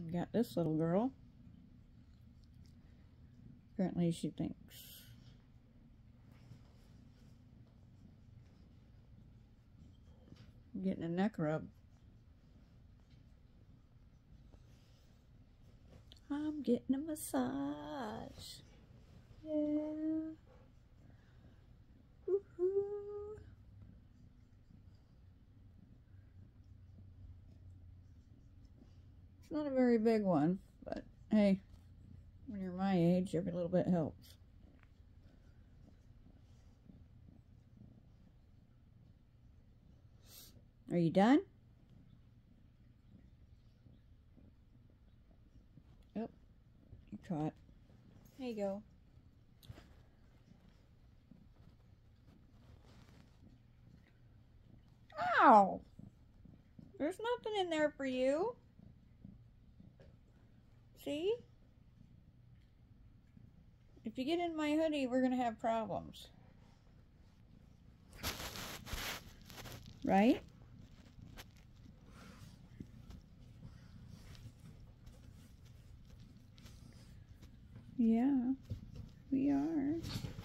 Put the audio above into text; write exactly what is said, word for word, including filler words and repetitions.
Got this little girl. Apparently she thinks I'm getting a neck rub. I'm getting a massage. Yeah. Woohoo. It's not a very big one, but hey, when you're my age, every little bit helps. Are you done? Oh, you're caught. There you go. Ow! There's nothing in there for you. See? If you get in my hoodie, we're gonna have problems. Right? Yeah, we are.